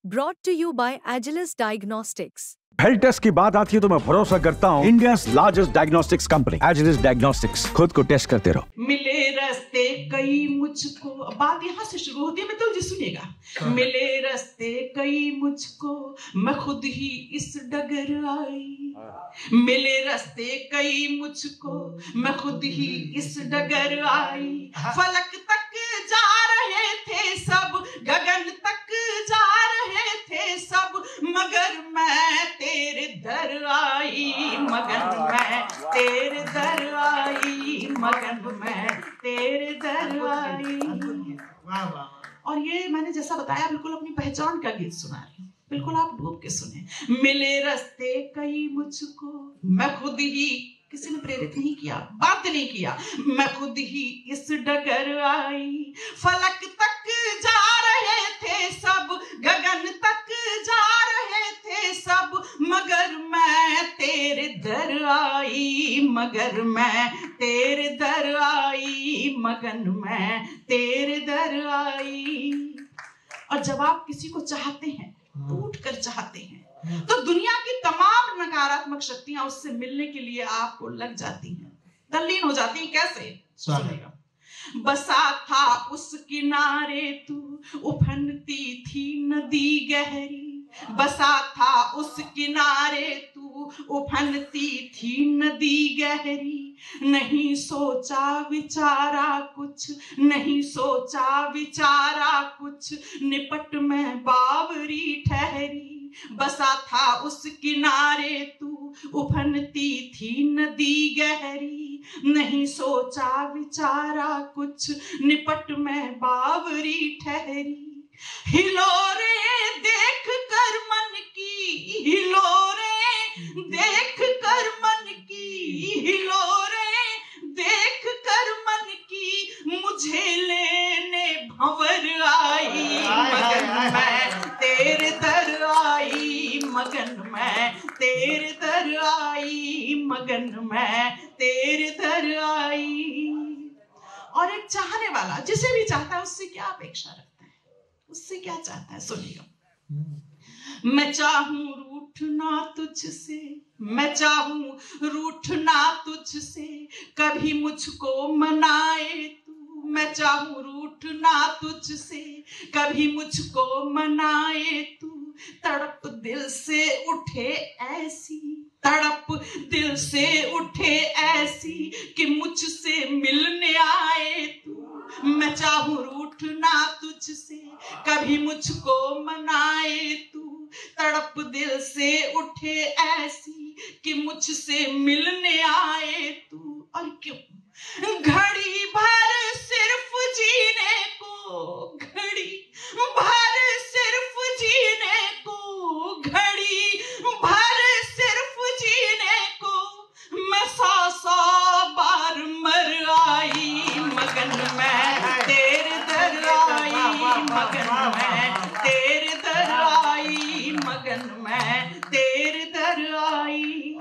Brought to you by Agilus Diagnostics. Health test की बात आती है तो मैं भरोसा करता हूँ India largest diagnostics company Agilus diagnostics. खुद को टेस्ट करते रहो। मिले रास्ते कई मुझको, बात यहाँ से शुरू होती है, मैं तो जी सुनिएगा। मिले रास्ते कई मुझको, मैं खुद ही इस डगर आई। मिले रास्ते कई मुझको, मैं खुद ही इस डगर आई। फलक तक जा रहे थे सब, गगन तक जा रहे थे सब, मगर मैं तेरे दर आई। मगन मैं तेरे दर आई, मगन मैं तेरे दर आई। और ये मैंने जैसा बताया बिल्कुल अपनी पहचान का गीत सुना रही हूँ, बिल्कुल आप डूब के सुने। मिले रास्ते कई मुझको, मैं खुद ही, किसी ने प्रेरित नहीं किया, बात नहीं किया, मैं खुद ही इस डगर आई। फलक तक जा रहे थे सब, गगन तक जा रहे थे सब, मगर मैं तेरे दर आई। मगर मैं तेरे दर आई, मगन मैं तेरे दर आई। और जब आप किसी को चाहते हैं, टूट कर चाहते हैं, तो दुनिया की तमाम नकारात्मक शक्तियां उससे मिलने के लिए आपको लग जाती हैं, तल्लीन हो जाती हैं। कैसे सुनेगा? बसा था उस किनारे तू, उफनती थी नदी गहरी। बसा था उस किनारे तू, उफनती थी नदी गहरी। नहीं सोचा विचारा कुछ, नहीं सोचा विचारा कुछ, निपट में बावरी ठहरी। बसा था उस किनारे तू, उफनती थी नदी गहरी। नहीं सोचा विचारा कुछ, निपट में बावरी ठहरी। हिलोरे देख कर मन की, हिलोरे देख कर मन की, हिलोरे देख कर मन की, मुझे लेने भंवर आई। मगन मैं तेरे दर आई, मगन मैं तेरे दर आई, मगन मैं तेरे दर आई। और एक चाहने वाला जिसे भी चाहता है उससे क्या अपेक्षा रखता है, उससे क्या चाहता है, सुनिएगा। मैं चाहूं रूठना तुझसे, मैं चाहूं रूठना तुझसे, कभी मुझको मनाए तू। मैं चाहूं रूठना तुझसे, कभी मुझको मनाए तू। तड़प दिल से उठे ऐसी, तड़प दिल से उठे ऐसी, कि मुझसे मिलने आए तू। मैं चाहूं रूठना तुझसे, कभी मुझको मनाए तू। तड़प दिल से उठे ऐसी, कि मुझसे मिलने आए तू। और क्यों? घड़ी भर सिर्फ जीने को, घड़ी भर सिर्फ जीने को, घड़ी भर सिर्फ जीने को, मैं 100 बार मर आई। मगन मैं तेरे दर आई, मगन मैं तेरे दर आई, मगन मैं तेरे दर आई।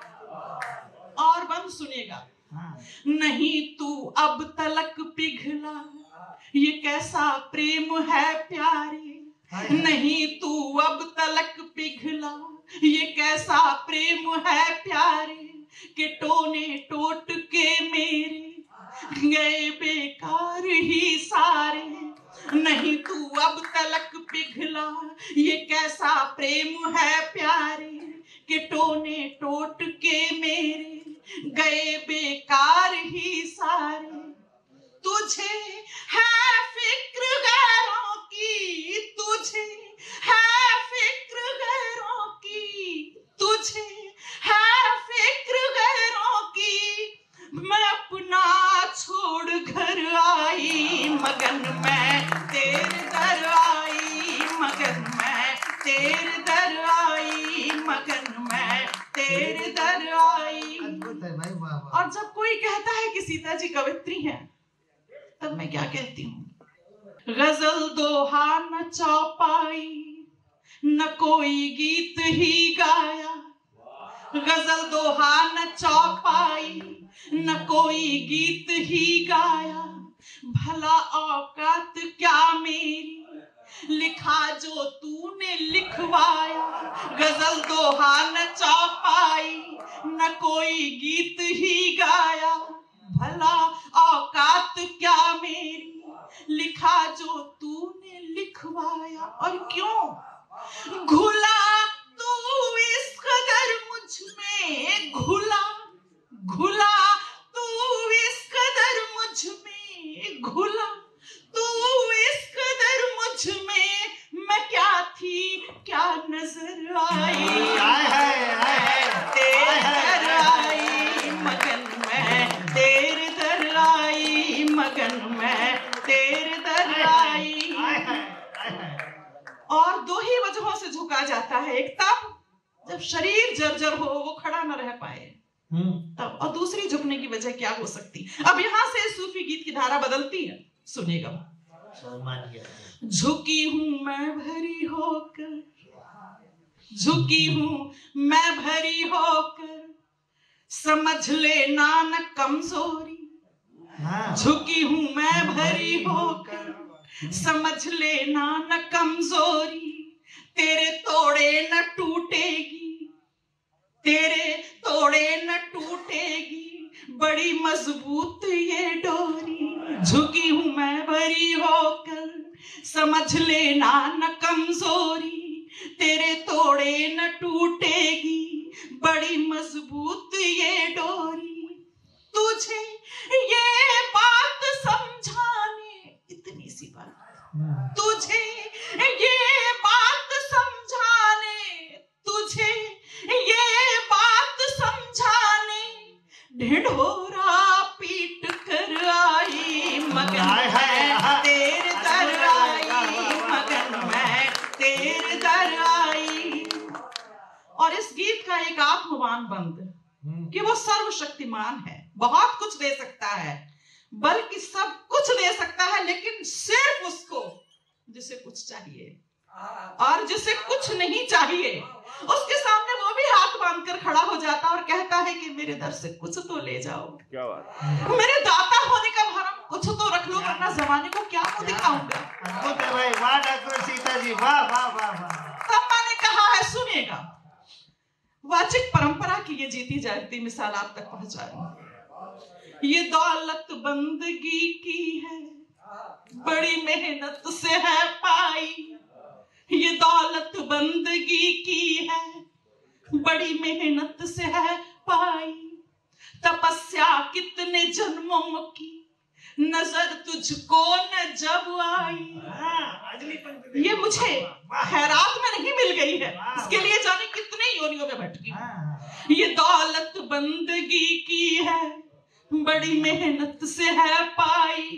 और बंद सुनिएगा। नहीं तू अब तलक पिघला, ये कैसा प्रेम है प्यारे। नहीं तू अब तलक पिघला, ये कैसा प्रेम है प्यारे, कि टोने टोट के मेरे गए बेकार ही सारे। नहीं तू अब तलक पिघला, ये कैसा प्रेम है प्यारे, कि टोने टोट के मेरे गए बेकार ही सारे। तुझे है फिक्र गैरों की, तुझे है फिक्र गैरों की, तुझे है फिक्र गैरों की, मैं अपना छोड़ घर आई। मगन मैं तेरे दर आई, मगन मैं तेरे दर आई, मगन मैं तेरे दर आई। और जब कोई कहता है कि सीता जी कवित्री हैं, तब मैं क्या कहती हूँ? गजल दोहा न चौपाई, न कोई गीत ही गाया। गजल दोहा न चौपाई, न कोई गीत ही गाया। भला औकात क्या मेरी, लिखा जो तूने लिखवाया, गजल दोहा न चौपाई, न कोई गीत ही गाया। भला औकात क्या मेरी, लिखा जो तूने लिखवाया। और क्यों घुला तू इस कदर मुझ में, घुला घुला तू इस कदर मुझ में, घुला तू इस कदर मुझ में, मैं क्या थी क्या नजर आई। तेरे दर आई मगन मैं, तेरे दर आई मगन मैं, तेरे दर आई। और दो ही वजहों से झुका जाता है, एक तब जब शरीर जर्जर हो, वो खड़ा न रह पाए तब, और दूसरी झुकने की वजह क्या हो सकती। अब यहां से सूफी गीत की धारा बदलती है, सुनिएगा। झुकी हूं मैं भरी होकर, झुकी हूं मैं भरी होकर, समझ लेना न कमजोरी। झुकी हूं मैं भरी होकर, समझ लेना न कमजोरी। तेरे तोड़े न टूटेगी, तेरे तोड़े न टूटेगी, बड़ी मजबूत ये डोरी। झुकी हूं मैं भरी होकर, समझ लेना न कमजोरी। तेरे तोड़े न टूटेगी, बड़ी मजबूत ये डोरी। तुझे ये बात समझाने, इतनी सी बात, तुझे ये बात समझाने, तुझे ये बात समझाने, ढिढोरा पीट कर आई मगन मैं, तेरे दर आई मगन मैं, तेरे दर आई। और इस गीत का एक आत्मवान बंद कि वो सर्वशक्तिमान है, बहुत कुछ दे सकता है, बल्कि सब कुछ दे सकता है, लेकिन सिर्फ उसको जिसे कुछ चाहिए। और जिसे कुछ नहीं चाहिए उसके सामने वो भी हाथ बांधकर खड़ा हो जाता और कहता है कि मेरे दर से कुछ तो ले जाओ। क्या बात, मेरे दाता होने का भरम कुछ तो रख लो, वरना जमाने को क्या मुंह दिखाऊंगा। भाई वाह डॉक्टर सीता जी, वाह वाह वाह वाह। तब मैंने कहा है, सुनिएगा, वाचिक परंपरा की ये जीती जागती मिसाल आप तक पहुंचाई। ये दौलत बंदगी की है, बड़ी मेहनत से है पाई। ये दौलत बंदगी की है, बड़ी मेहनत से है पाई। तपस्या कितने जन्मों की, नजर तुझको न जब आई। ये मुझे खैरात में नहीं मिल गई है, इसके लिए जाने कितने योनियों में भटकी। ये दौलत बंदगी की है, बड़ी मेहनत से है पाई।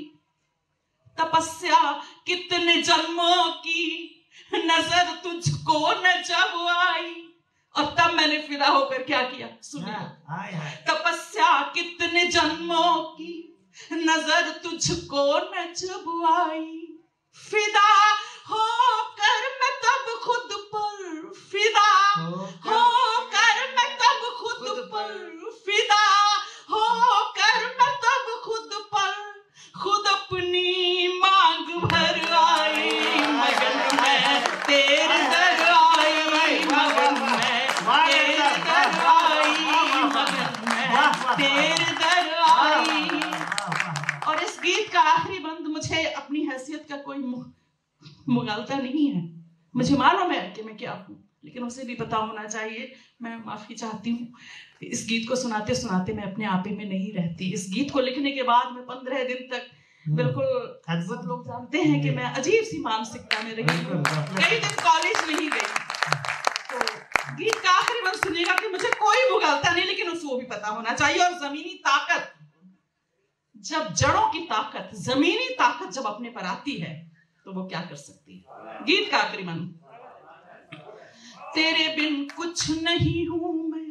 तपस्या कितने जन्मों की, नजर तुझको न जब आई। और तब मैंने फिदा होकर क्या किया, सुनिए। तपस्या कितने जन्मों की, नजर तुझको न जब आई। फिदा होकर मैं तब खुद पर, फिदा होकर मैं तब खुद पर, फिदा होकर मैं तब खुद पर, खुद अपनी मांग भर आई मगन मैं, तेरे दर आई मगन मैं, तेरे दर आई मगन मैं, तेरे दर आई। और इस गीत का आखिरी बंद मुझे अपनी हैसियत का कोई मुगालता नहीं है, मुझे मालूम है कि मैं क्या हूँ, लेकिन उसे भी पता होना चाहिए। मैं माफी चाहती हूँ, इस गीत को सुनाते सुनाते मैं अपने आपे में नहीं रहती। इस गीत को लिखने के बाद मैं 15 दिन तक बिल्कुल, अद्भुत लोग जानते हैं कि मैं अजीब सी मानसिकता में रही, कई दिन कॉलेज नहीं गई। तो गीत का आखिरी बंद सुनिएगा कि मुझे कोई मुगालता नहीं, लेकिन उसको भी पता होना चाहिए। और जमीनी ताकत, जब जड़ों की ताकत, जमीनी ताकत जब अपने पर आती है तो वो क्या कर सकती है। गीत का आखिरी बंद। तेरे बिन कुछ नहीं हूं मैं,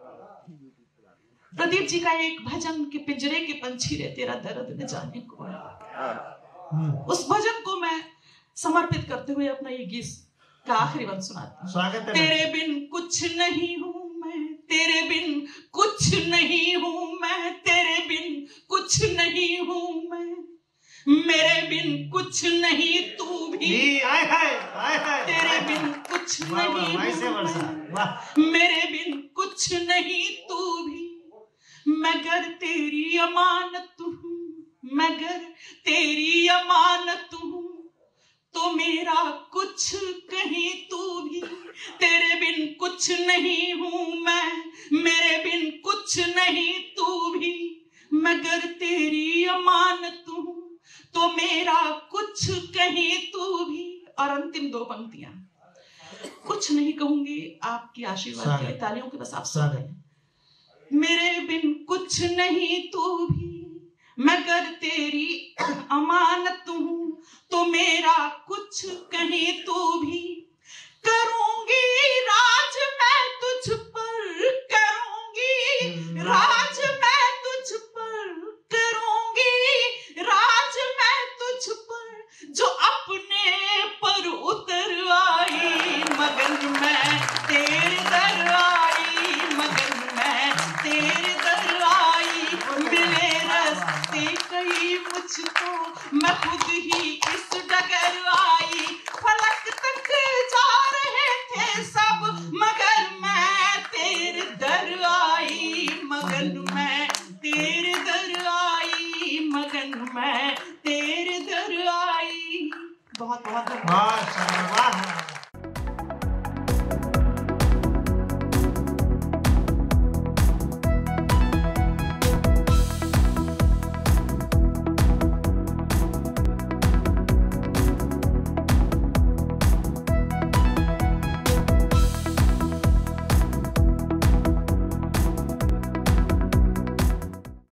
प्रदीप जी का एक भजन के पिंजरे के पंछी रे तेरा दर्द न जाने को है। उस भजन को मैं समर्पित करते हुए अपना ये गीत का आखिरी बंद सुनाती हूँ। स्वागत है। तेरे बिन कुछ नहीं हूं मैं, तेरे बिन कुछ नहीं हूं मैं, तेरे बिन कुछ नहीं हूं मैं, मेरे बिन कुछ नहीं तू भी, आए हाय, आए हाय, तेरे बिन कुछ कुछ वाह वाह नहीं वैसे हूँ वर्षा मैं, वाह मेरे बिन कुछ नहीं तू भी, मगर तेरी अमानत हूँ, मगर तेरी अमानत हूँ, तो मेरा कुछ कहीं तू भी, तेरे बिन कुछ नहीं हूँ मैं, मेरे बिन कुछ नहीं तू भी, मगर तेरी अमानत हूँ, तो मेरा कुछ कहीं तू भी। और अंतिम दो पंक्तियां, कुछ नहीं कहूंगी आपकी आशीर्वाद के लिए, तालियों के बस आप सुन रहे हैं। मेरे बिन कुछ नहीं तू भी, मगर तेरी अमानत हूँ, तो मेरा कुछ कहीं तू भी, करूंगी राज मैं तुझ पर, करूंगी राज मैं तुझ पर, करूंगी राज मैं तुझ पर, जो अपने पर उतर आई, मगर मैं तेरे दर आई, मगर मैं तेरे दर आई, मिले रास्ते कई मुझको, मैं खुद ही इस डगर आई, फलक तक जा रहे थे सब, मगर मैं तेरे दर आई, मगर मैं तेरे दर आई, मगर मैं तेरे दर आई। बहुत बहुत वाह वाह